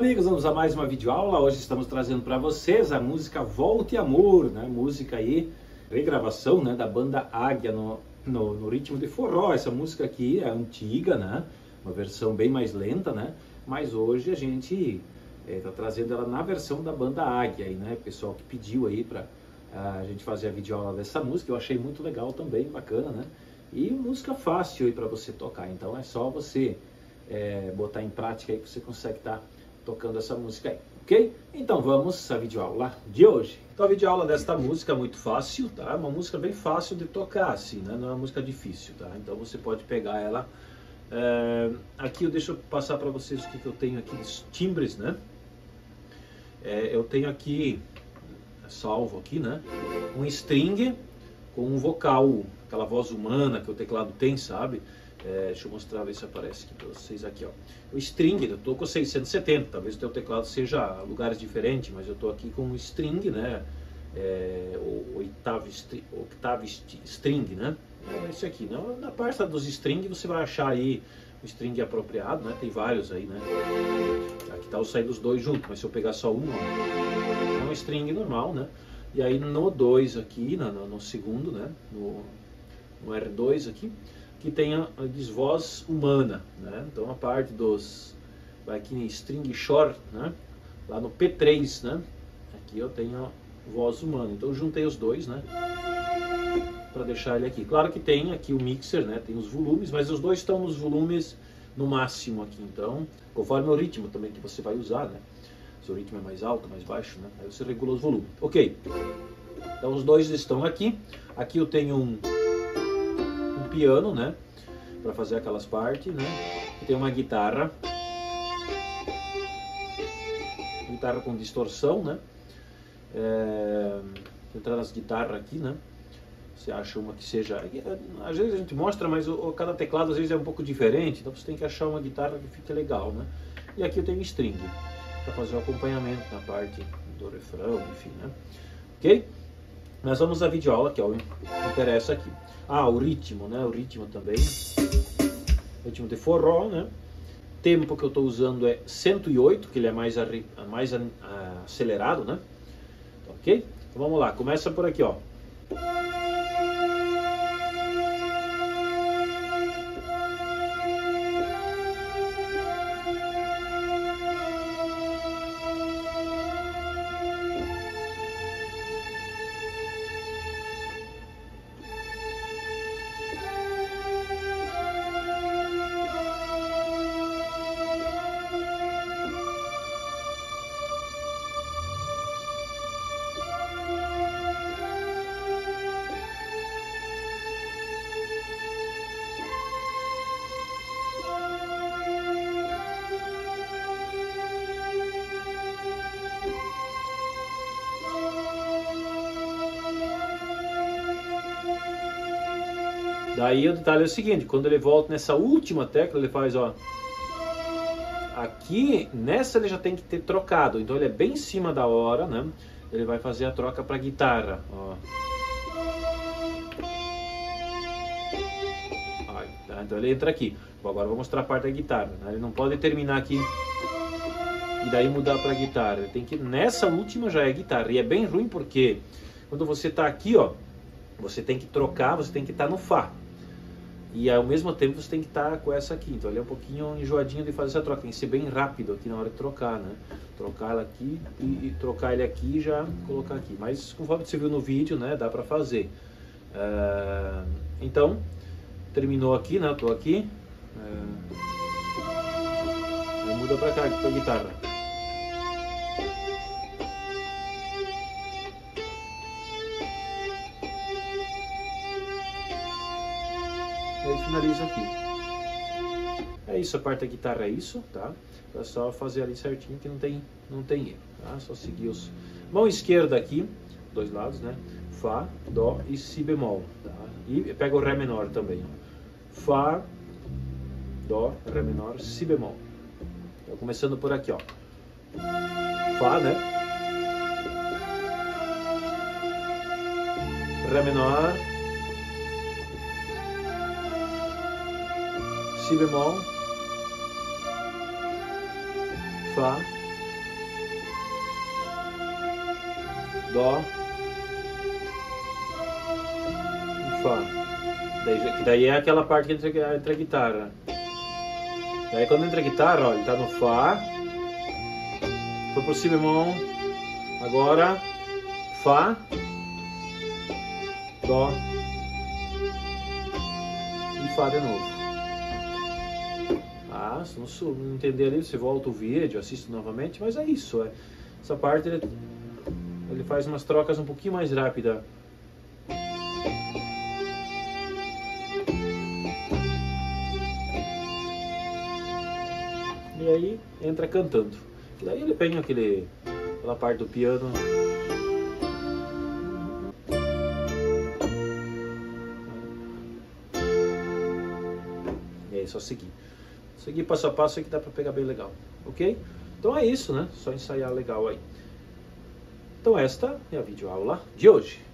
amigos, vamos a mais uma videoaula. Hoje estamos trazendo para vocês a música Volte Amor, né? Música aí, regravação, né, da banda Águia no ritmo de forró. Essa música aqui é antiga, né? Uma versão bem mais lenta, né? Mas hoje a gente está trazendo ela na versão da banda Águia, aí, né? O pessoal que pediu aí para a gente fazer a videoaula dessa música, eu achei muito legal também, bacana, né? E música fácil aí para você tocar, então é só você botar em prática aí que você consegue estar tocando essa música aí, ok? Então vamos à videoaula de hoje. Então a videoaula desta música é muito fácil, tá? Uma música bem fácil de tocar, assim, né? Não é uma música difícil, tá? Então você pode pegar ela. Aqui deixa eu passar para vocês o que eu tenho aqui dos timbres, né? Eu tenho aqui, salvo aqui, né? Um string com um vocal, aquela voz humana que o teclado tem, sabe? Deixa eu mostrar, ver se aparece aqui para vocês aqui, ó. O string, eu tô com 670, talvez o teu teclado seja lugares diferentes, mas eu tô aqui com um string, né? O octave string, né? Esse aqui, né? Na parte dos strings você vai achar aí o string apropriado, né? Tem vários aí, né? Aqui tá o sair dos dois juntos, mas se eu pegar só um, ó, é um string normal, né? E aí no 2 aqui, no segundo, né? No R2 aqui, que tem a voz humana, né? Então a parte dos, vai aqui em string short, né? Lá no P3, né? Aqui eu tenho a voz humana, então eu juntei os dois, né? Para deixar ele aqui. Claro que tem aqui o mixer, né? Tem os volumes, mas os dois estão nos volumes no máximo aqui, então conforme o ritmo também que você vai usar, né? Se o ritmo é mais alto, mais baixo, né? Aí você regula os volumes. Ok. Então os dois estão aqui. Aqui eu tenho um piano, né? Para fazer aquelas partes, né? Tem uma guitarra com distorção, né? Entrar nas guitarras aqui, né? Você acha uma que seja... Às vezes a gente mostra, mas cada teclado às vezes é um pouco diferente, então você tem que achar uma guitarra que fique legal, né? E aqui eu tenho string para fazer o acompanhamento na parte do refrão, enfim, né? Ok? Nós vamos à videoaula, que é o que interessa aqui. O ritmo, né? O ritmo também. Ritmo de forró, né? Tempo que eu estou usando é 108, que ele é mais acelerado, né? Ok? Então vamos lá, começa por aqui, ó. Daí o detalhe é o seguinte, quando ele volta nessa última tecla, ele faz, ó. Aqui, nessa ele já tem que ter trocado, então ele é bem em cima da hora, né? Ele vai fazer a troca para guitarra, ó. Tá? Então ele entra aqui. Bom, agora eu vou mostrar a parte da guitarra, né? Ele não pode terminar aqui e daí mudar para guitarra. Ele tem que, nessa última já é guitarra. E é bem ruim porque quando você tá aqui, ó, você tem que trocar, você tem que estar no Fá. E ao mesmo tempo você tem que estar com essa aqui. Então ele é um pouquinho enjoadinho de fazer essa troca. Tem que ser bem rápido aqui na hora de trocar, né? Trocar ela aqui e trocar ele aqui e já colocar aqui. Mas conforme você viu no vídeo, né? Dá pra fazer. Então, terminou aqui, né? Eu tô aqui. Aí muda pra cá, pra guitarra. Aí finaliza aqui. É isso, a parte da guitarra é isso, tá? É só fazer ali certinho que não tem erro, tá? Só seguir os... Mão esquerda aqui, dois lados, né? Fá, Dó e Si bemol, tá? E pega o Ré menor também, ó. Fá, Dó, Ré menor, Si bemol. Então, começando por aqui, ó. Fá, né? Ré menor, Si bemol, Fá, Dó e Fá. Daí é aquela parte que entra a guitarra. Daí quando entra a guitarra, ó, ele tá no Fá, foi pro Si bemol, agora Fá, Dó e Fá de novo. Ah, se não entender ali, você volta o vídeo, assiste novamente, mas é isso. Essa parte ele faz umas trocas um pouquinho mais rápidas. E aí entra cantando. E daí ele pega aquela parte do piano. E aí só seguir. Seguir passo a passo aí que dá pra pegar bem legal. Ok? Então é isso, né? Só ensaiar legal aí. Então esta é a videoaula de hoje.